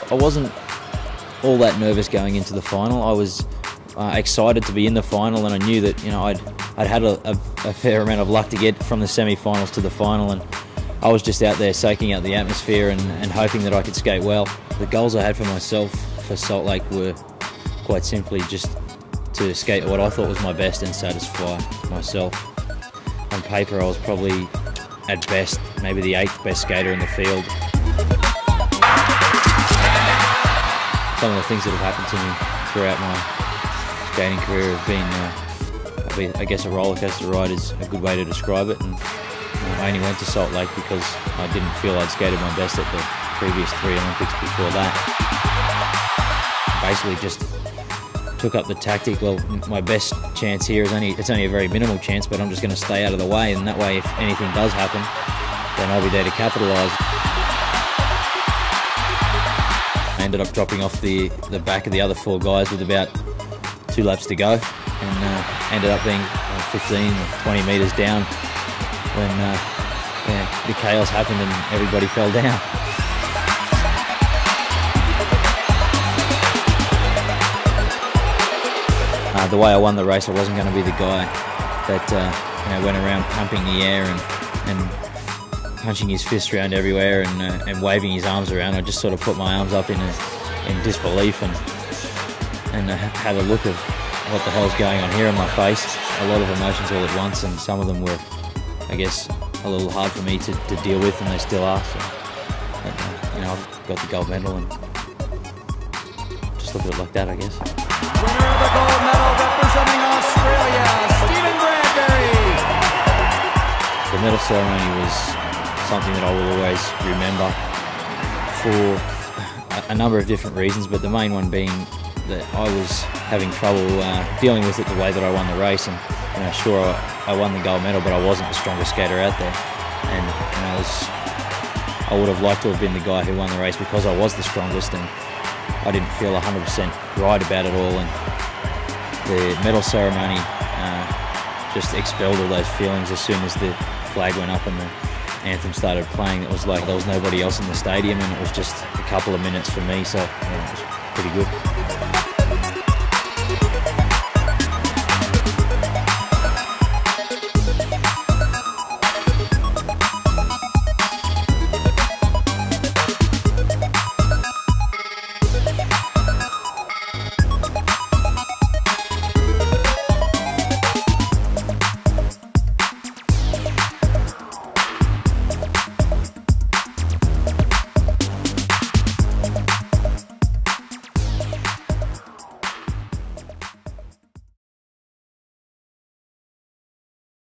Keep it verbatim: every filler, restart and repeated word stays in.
I wasn't all that nervous going into the final. I was uh, excited to be in the final, and I knew that, you know, I'd I'd had a, a, a fair amount of luck to get from the semi-finals to the final, and I was just out there soaking out the atmosphere and, and hoping that I could skate well. The goals I had for myself for Salt Lake were quite simply just to skate what I thought was my best and satisfy myself. On paper, I was probably, at best, maybe the eighth best skater in the field. Some of the things that have happened to me throughout my skating career have been, uh, I guess a roller coaster ride is a good way to describe it. And uh, I only went to Salt Lake because I didn't feel I'd skated my best at the previous three Olympics before that. Basically just took up the tactic, well, my best chance here is only, it's only a very minimal chance, but I'm just going to stay out of the way, and that way if anything does happen, then I'll be there to capitalise. I ended up dropping off the, the back of the other four guys with about two laps to go, and uh, ended up being uh, fifteen or twenty metres down when uh, yeah, the chaos happened and everybody fell down. Uh, the way I won the race, I wasn't going to be the guy that uh, you know, went around pumping the air and, and punching his fists around everywhere and, uh, and waving his arms around. I just sort of put my arms up in, a, in disbelief and, and uh, had a look of what the hell's going on here in my face. A lot of emotions all at once, and some of them were, I guess, a little hard for me to, to deal with, and they still are. So, but, uh, you know, I've got the gold medal and just look at it like that, I guess. Winner of the gold medal representing Australia, Steven Bradbury. The medal ceremony was something that I will always remember for a, a number of different reasons, but the main one being that I was having trouble uh, dealing with it the way that I won the race. And you know, sure, I, I won the gold medal, but I wasn't the strongest skater out there. And, and I was, I would have liked to have been the guy who won the race because I was the strongest, and I didn't feel one hundred percent right about it all. And the medal ceremony uh, just expelled all those feelings as soon as the flag went up and the anthem started playing. It was like there was nobody else in the stadium, and it was just a couple of minutes for me, so yeah, it was pretty good.